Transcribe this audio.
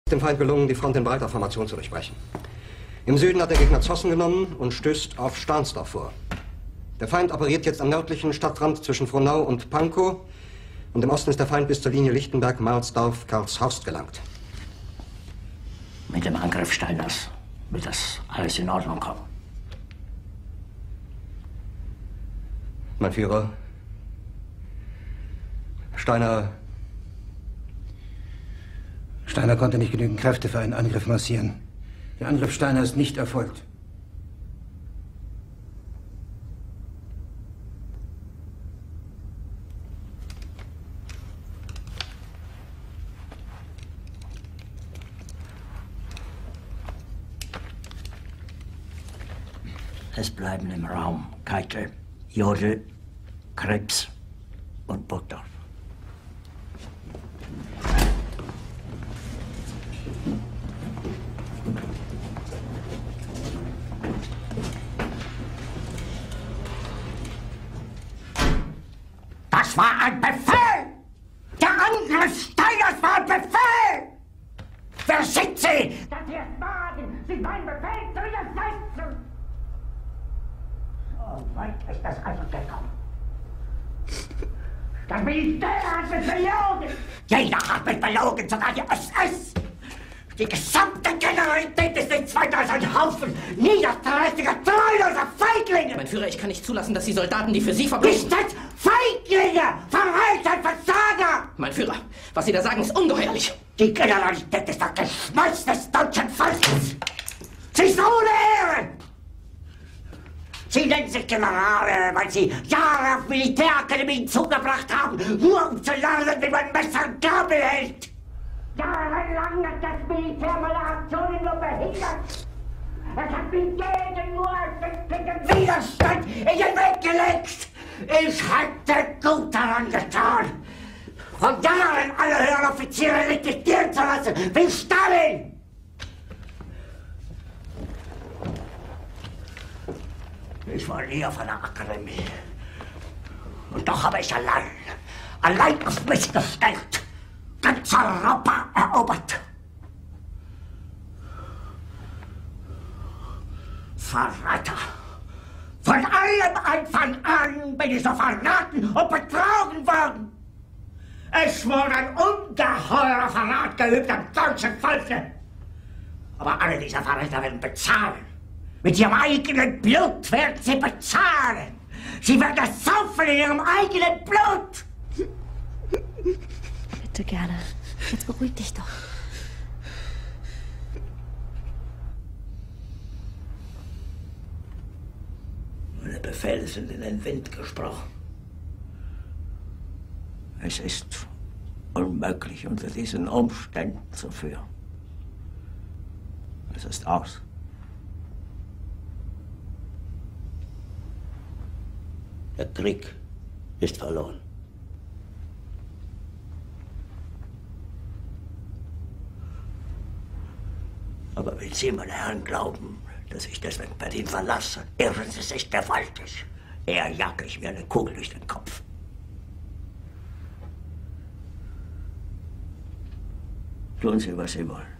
Dem Feind gelungen, die Front in breiter Formation zu durchbrechen. Im Süden hat der Gegner Zossen genommen und stößt auf Stahnsdorf vor. Der Feind operiert jetzt am nördlichen Stadtrand zwischen Frohnau und Pankow und im Osten ist der Feind bis zur Linie Lichtenberg-Marsdorf-Karlshorst gelangt. Mit dem Angriff Steiners wird das alles in Ordnung kommen. Mein Führer, Steiner konnte nicht genügend Kräfte für einen Angriff massieren. Der Angriff Steiner ist nicht erfolgt. Es bleiben im Raum Keitel, Jodl, Krebs und Burgdorf. Das war ein Befehl! Der Angriff Steiners war ein Befehl! Wer sind Sie, dass Sie es wagen, sich meinen Befehl zu widersetzen? So weit ist das also gekommen. Das Militär hat mich belogen! Jeder hat mich belogen, sogar die SS! Die gesamte Generalität ist nichts weiter als ein Haufen niederträchtiger, treuloser Feiglinge! Mein Führer, ich kann nicht zulassen, dass die Soldaten, die für Sie verbringen... Nicht als Feiglinge! Verreiter, Versager! Mein Führer, was Sie da sagen, ist ungeheuerlich! Die Generalität ist das Geschmolz des deutschen Volkes! Sie ist ohne Ehre! Sie nennen sich Generale, weil Sie Jahre auf Militärakademien zugebracht haben, nur um zu lernen, wie man Messer und Gabel hält! Jahrelang hat das Militär meine Aktionen nur behindert! Es hat mich gegen nur den Widerstand in den Weg gelegt! Ich hätte gut daran getan, von Jahren alle höheren Offiziere liquidieren zu lassen, wie Stalin! Ich war nie auf einer Akademie. Und doch habe ich allein auf mich gestellt, ganz Europa erobert. Verräter! Von allem Anfang an bin ich so verraten und betrogen worden. Es wurde ein ungeheurer Verrat geübt am deutschen Volke. Aber alle diese Verräter werden bezahlen. Mit ihrem eigenen Blut werden sie bezahlen. Sie werden es saufen in ihrem eigenen Blut. Bitte gerne. Jetzt beruhig dich doch. Meine Befehle sind in den Wind gesprochen. Es ist unmöglich, unter diesen Umständen zu führen. Es ist aus. Der Krieg ist verloren. Aber wenn Sie, meine Herren, glauben, dass ich deswegen Berlin verlasse, irren Sie sich gewaltig. Eher jage ich mir eine Kugel durch den Kopf. Tun Sie, was Sie wollen.